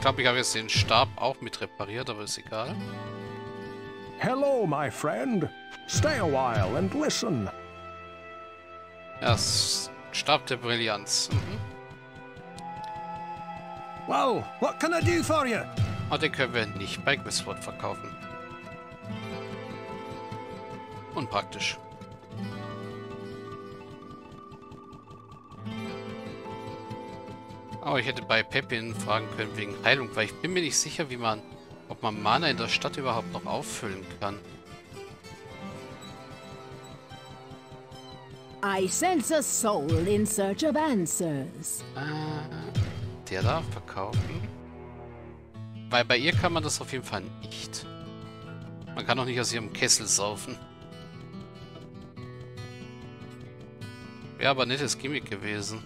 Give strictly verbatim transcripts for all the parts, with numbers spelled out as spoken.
glaube, ich habe jetzt den Stab auch mit repariert, aber ist egal. Hello, my friend. Stay a while and listen. Ja, Stab der Brillanz. Mhm. Well, what can I do for you? Und den können wir nicht bei Griswold verkaufen. Unpraktisch. Aber ich hätte bei Pepin fragen können wegen Heilung, weil ich bin mir nicht sicher, wie man, ob man Mana in der Stadt überhaupt noch auffüllen kann. I sense a soul in search of answers. Äh, der da verkaufen. Weil bei ihr kann man das auf jeden Fall nicht. Man kann auch nicht aus ihrem Kessel saufen. Wäre aber ein nettes Gimmick gewesen.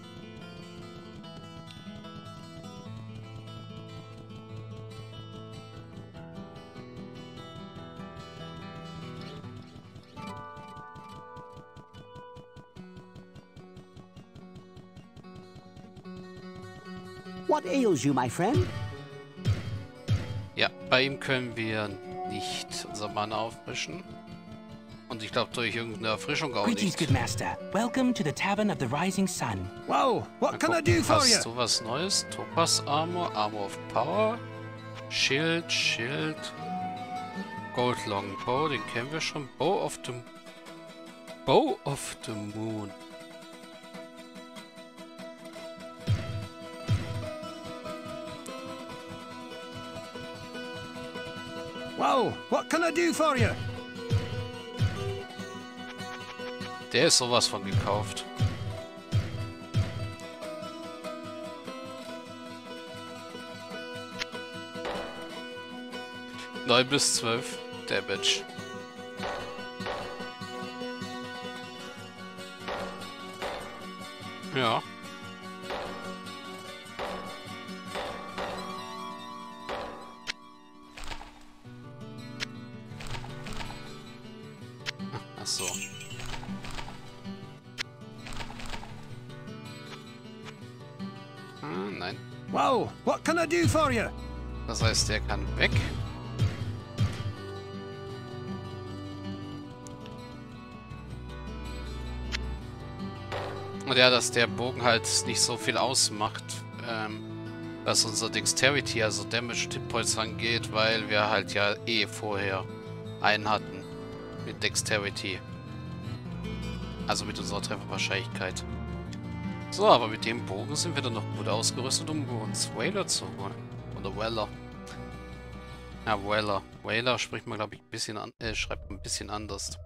What ails you, my friend? Ja, bei ihm können wir nicht unser Mana auffrischen. Und ich glaube, durch irgendeine Erfrischung auch Greetings, nicht. good master. Welcome to the Tavern of the Rising Sun. Well, what can I do for you? Hast du was Neues? Topaz Armor, Armor of Power, Schild, Schild, Gold Longbow, den kennen wir schon. Bow of the... Bow of the Moon. Well, what can I do for you? Der ist sowas von gekauft. neun bis zwölf Damage. Ja. Ach so. Hm, nein. Well, what can I do for you? Das heißt, der kann weg. Und ja, dass der Bogen halt nicht so viel ausmacht, ähm, was unser Dexterity, also Damage Tip Points angeht, weil wir halt ja eh vorher einen hatten mit Dexterity. Also mit unserer Trefferwahrscheinlichkeit. So, aber mit dem Bogen sind wir dann noch gut ausgerüstet, um uns Whaler zu holen. Oder Weller. Ja, Weller. Whaler spricht man, glaube ich, ein bisschen an, äh, schreibt man ein bisschen anders.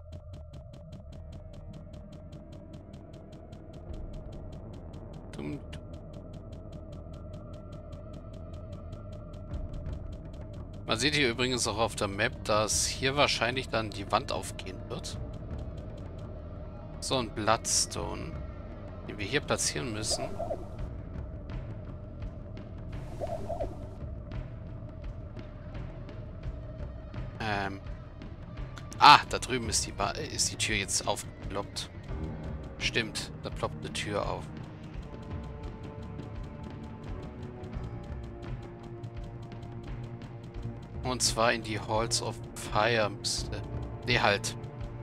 Dum, dum. Man sieht hier übrigens auch auf der Map, dass hier wahrscheinlich dann die Wand aufgehen wird. So, ein Bloodstone, den wir hier platzieren müssen. Ähm. Ah, da drüben ist die, ba ist die Tür jetzt aufgeploppt. Stimmt, da ploppt eine Tür auf. Und zwar in die Halls of Fire müsste. Nee, halt.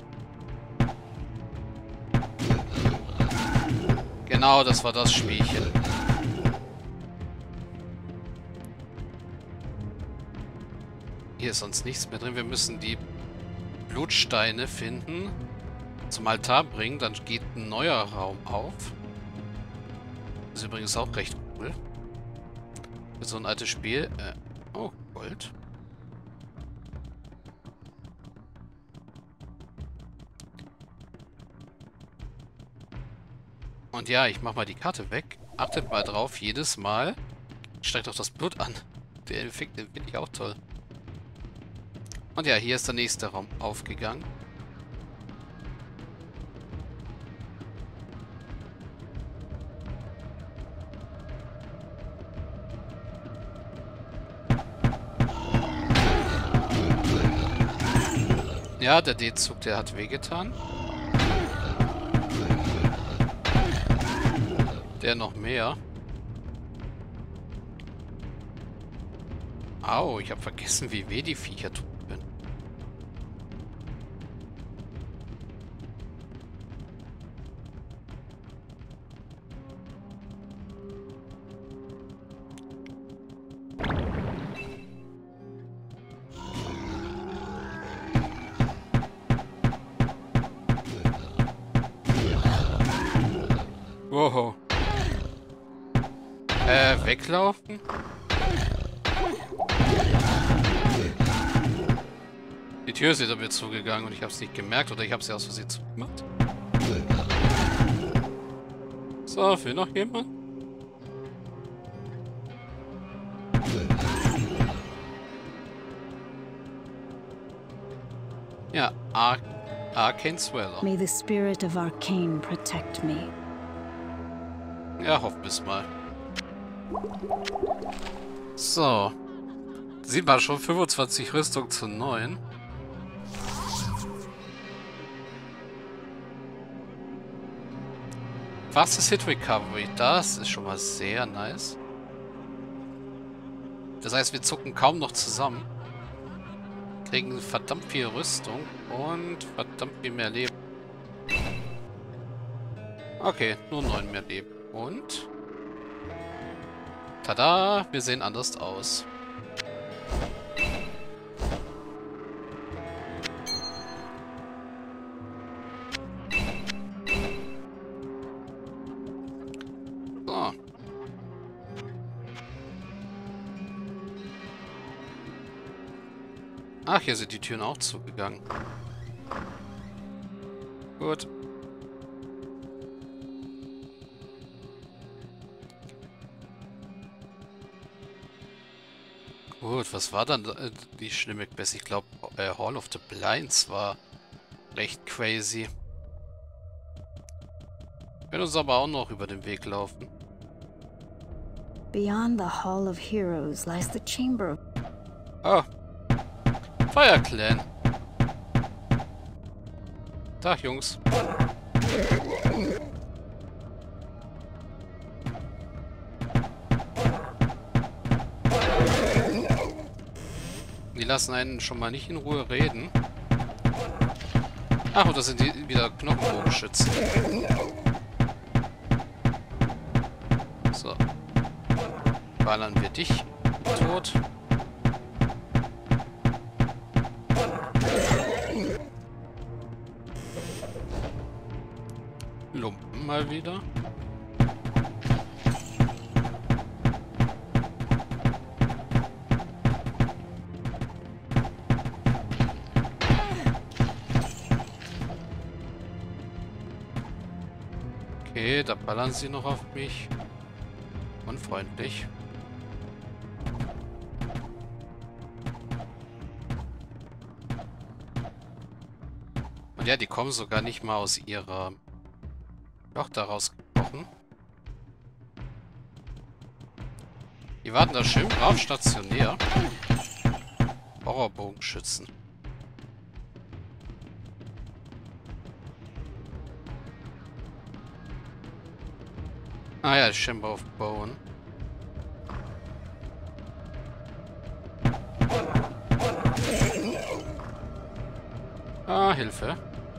Genau, das war das Spielchen. Hier ist sonst nichts mehr drin. Wir müssen die Blutsteine finden, zum Altar bringen, dann geht ein neuer Raum auf. Das ist übrigens auch recht cool. Für so ein altes Spiel. Äh, oh, Gold. Und ja, ich mach mal die Karte weg. Achtet mal drauf, jedes Mal steigt auch das Blut an. Der Effekt, den finde ich auch toll. Und ja, hier ist der nächste Raum aufgegangen. Ja, der D-Zug, der hat wehgetan. Der noch mehr. Au, ich habe vergessen, wie weh die Viecher tun können. Wow. Äh, weglaufen? Die Tür ist hinter mir zugegangen und ich habe es nicht gemerkt oder ich habe sie aus Versehen zugemacht. So, will noch jemand? Ja, Ar Arcane Sweller. May the spirit of Arcane protect me. Ja, hoffen wir es mal. So. Sieht man schon, fünfundzwanzig Rüstung zu neun. Fastest Hit Recovery, das ist schon mal sehr nice. Das heißt, wir zucken kaum noch zusammen. Kriegen verdammt viel Rüstung und verdammt viel mehr Leben. Okay, nur neun mehr Leben. Und... Tada, wir sehen anders aus. So. Ach, hier sind die Türen auch zugegangen. Gut. Gut, was war dann äh, die schlimme Quest? Ich glaube, äh, Hall of the Blinds war recht crazy. Wir werden uns aber auch noch über den Weg laufen. Beyond the Hall of Heroes lies the Chamber of... Oh. Fire Clan. Tag, Jungs. Die lassen einen schon mal nicht in Ruhe reden. Ach, und das sind die wieder Knochenbogenschützen. So. Ballern wir dich tot. Lumpen mal wieder. Okay, da ballern sie noch auf mich. Unfreundlich. Und ja, die kommen sogar nicht mal aus ihrer Loch daraus gebrochen. Die warten da schön brav stationär. Horrorbogenschützen. Ah ja, Chamber of Bone. Ah, Hilfe.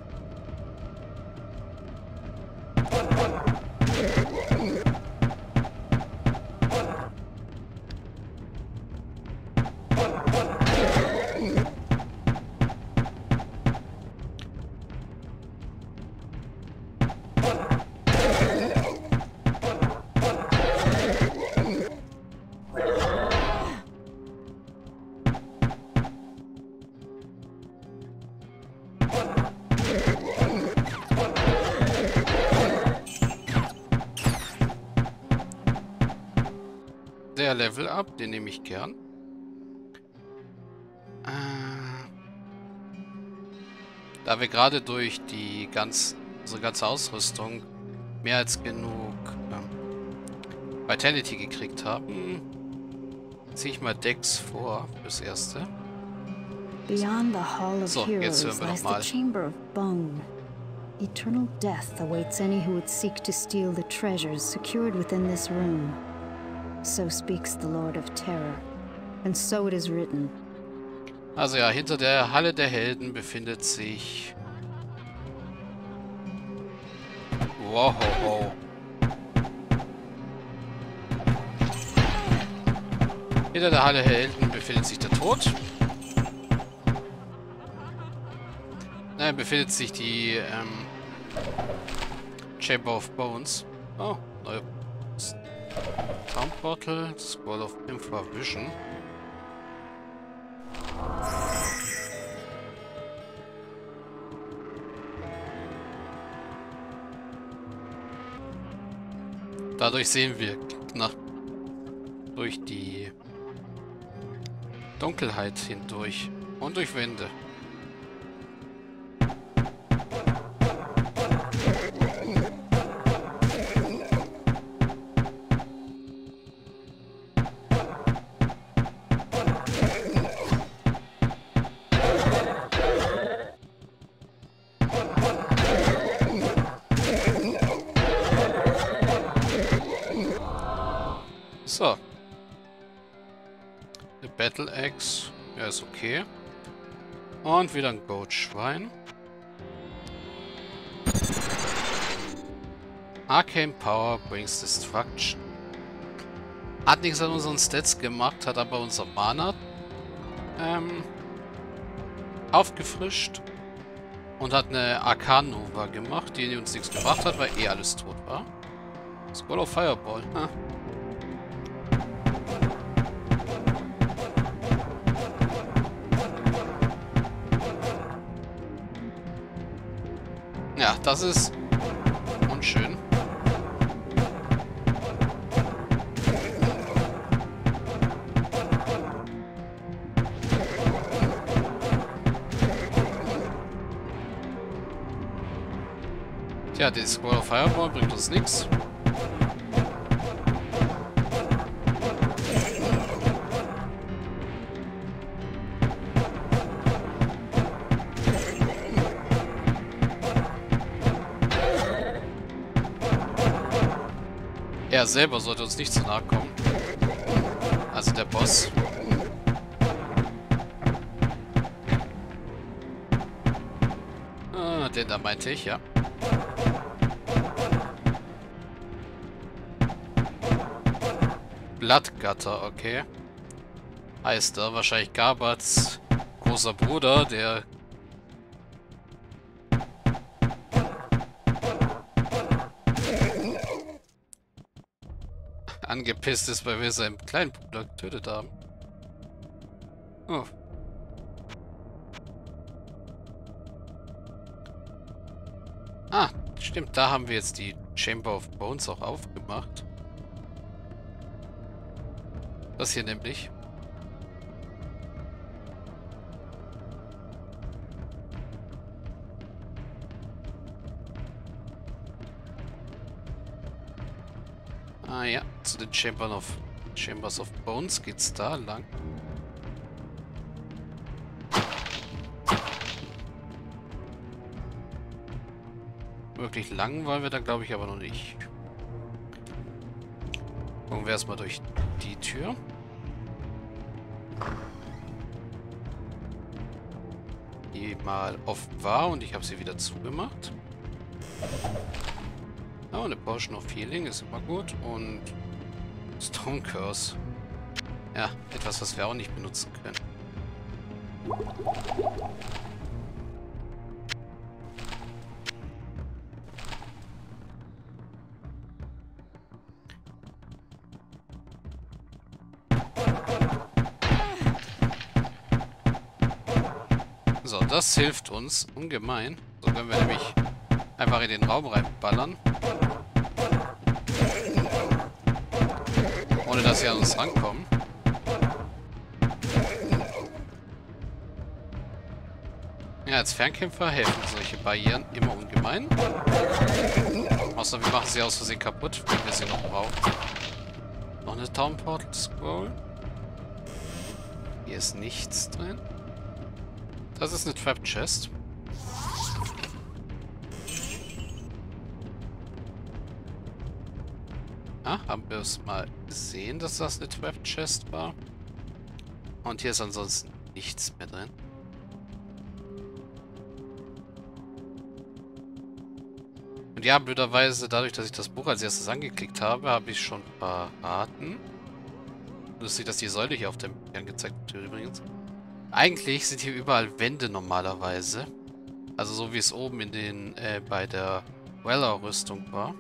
Der Level Up, den nehme ich gern. Äh, da wir gerade durch die ganz, unsere ganze Ausrüstung mehr als genug äh, Vitality gekriegt haben, ziehe ich mal Dex vor fürs Erste. Beyond the Hall of So, jetzt hören Heroes wir lies noch mal. the Chamber of Bone. Eternal death awaits any who would seek to steal the treasures secured within this room. So speaks the Lord of Terror. And so it is written. Also ja, hinter der Halle der Helden befindet sich... Wow, wow. Hinter der Halle der Helden befindet sich der Tod. Nein, befindet sich die ähm, Chamber of Bones. Oh, neue Town Portal, Scroll of Infravision. Dadurch sehen wir nach durch die Dunkelheit hindurch und durch Wände. So. Eine Battle Axe. Ja, ist okay. Und wieder ein Goatschwein. Arcane Power brings Destruction. Hat nichts an unseren Stats gemacht, hat aber unser Mana ähm, aufgefrischt. Und hat eine Arcane Nova gemacht, die uns nichts gebracht hat, weil eh alles tot war. Scroll of Fireball. Ha. Ja, das ist unschön. Tja, die Scroll of Fireball bringt uns nichts. Er selber sollte uns nicht zu nahe kommen. Also der Boss. Ah, den da meinte ich, ja. Blattgatter, okay. Heißt er wahrscheinlich Gabats großer Bruder, der angepisst ist, weil wir seinen kleinen Bruder getötet haben. Oh. Ah, stimmt, da haben wir jetzt die Chamber of Bones auch aufgemacht. Das hier nämlich. Ah ja, zu den Chambers of, Chambers of Bones geht's da lang. Wirklich lang wollen wir da, glaube ich, aber noch nicht. Gucken wir erstmal durch die Tür. Die mal offen war und ich habe sie wieder zugemacht. Oh, eine Potion of Healing ist immer gut. Und Stone Curse. Ja, etwas, was wir auch nicht benutzen können. So, das hilft uns ungemein. So können wir nämlich einfach in den Raum reinballern. Ohne dass sie an uns rankommen. Ja, als Fernkämpfer helfen solche Barrieren immer ungemein. Außer wir machen sie aus Versehen kaputt, wenn wir sie noch brauchen. Noch eine Town Portal Scroll. Hier ist nichts drin. Das ist eine Trap Chest. Ah, haben wir es mal gesehen, dass das eine Trap Chest war? Und hier ist ansonsten nichts mehr drin. Und ja, blöderweise, dadurch, dass ich das Buch als erstes angeklickt habe, habe ich schon verraten. Lustig, dass die Säule hier auf dem angezeigt wird übrigens. Eigentlich sind hier überall Wände normalerweise. Also so wie es oben in den, äh, bei der Weller-Rüstung war.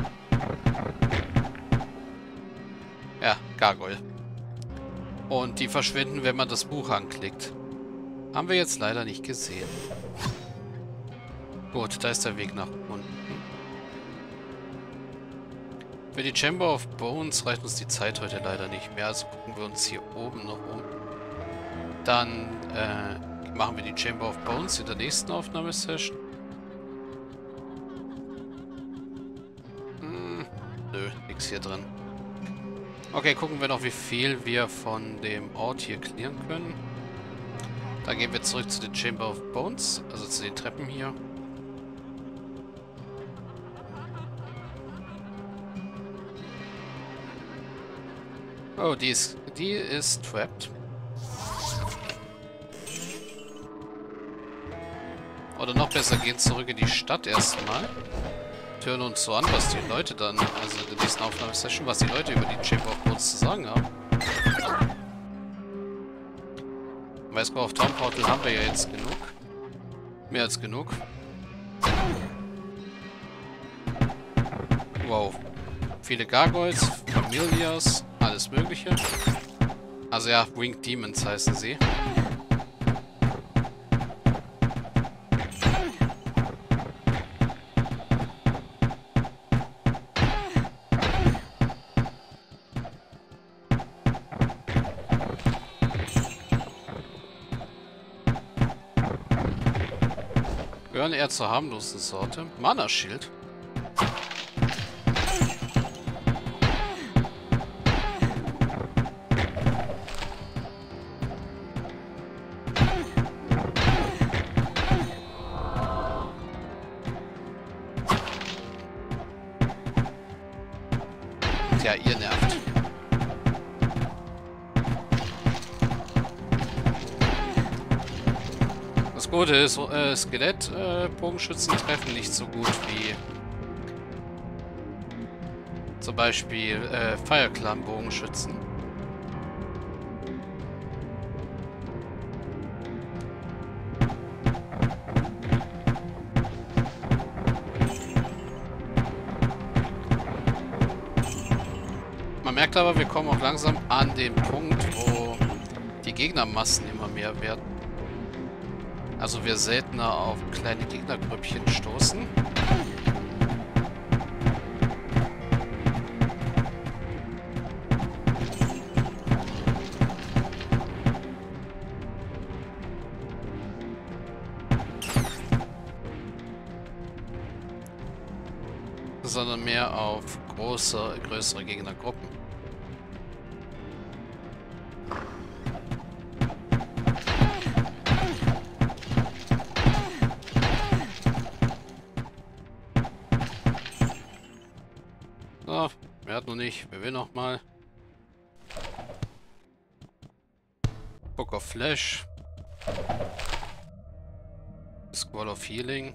Ja, Gargoyle. Und die verschwinden, wenn man das Buch anklickt. Haben wir jetzt leider nicht gesehen. Gut, da ist der Weg nach unten. Für die Chamber of Bones reicht uns die Zeit heute leider nicht mehr. Also gucken wir uns hier oben noch um. Dann äh, machen wir die Chamber of Bones in der nächsten Aufnahmesession. Hm, nö, nix hier drin. Okay, gucken wir noch, wie viel wir von dem Ort hier clearen können. Dann gehen wir zurück zu den Chamber of Bones, also zu den Treppen hier. Oh, die ist, die ist trapped. Oder noch besser, gehen zurück in die Stadt erstmal. Hören uns so an, was die Leute dann, also in der nächsten Aufnahmesession, was die Leute über die Chamber of Bones zu sagen haben. Weißgau auf Town Portal haben wir ja jetzt genug. Mehr als genug. Wow. Viele Gargoyles, Familias, alles mögliche. Also ja, Winged Demons heißen sie. Gehören eher zur harmlosen Sorte. Mana-Schild. Tja, ihr nervt. Das Gute ist, äh, Skelett-Bogenschützen äh, treffen nicht so gut wie zum Beispiel äh, Fire Clan-Bogenschützen. Man merkt aber, wir kommen auch langsam an den Punkt, wo die Gegnermassen immer mehr werden. Also wir seltener auf kleine Gegnergrüppchen stoßen. Sondern mehr auf große, größere Gegnergruppen. So, wer hat noch nicht? Wer will noch mal? Book of Flesh. Squall of Healing.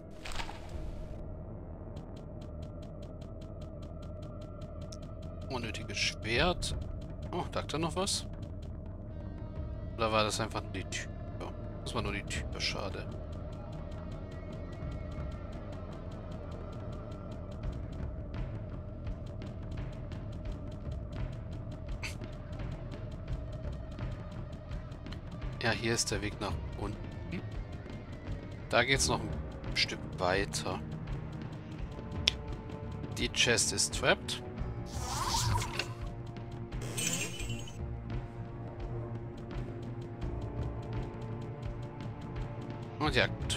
Unnötiges Schwert. Oh, lag da noch was? Oder war das einfach nur die Tür? Das war nur die Tür, schade. Ja, hier ist der Weg nach unten. Da geht es noch ein Stück weiter. Die Chest ist trapped. Und ja, gut.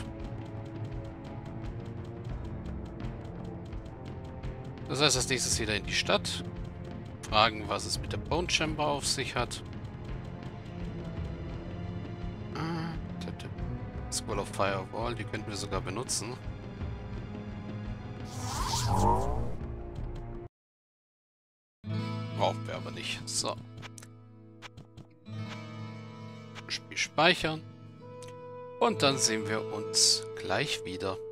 Das heißt, als nächstes wieder in die Stadt. Fragen, was es mit der Bone Chamber auf sich hat. Squall of Firewall, die könnten wir sogar benutzen. Brauchen wir aber nicht. So. Spiel speichern. Und dann sehen wir uns gleich wieder.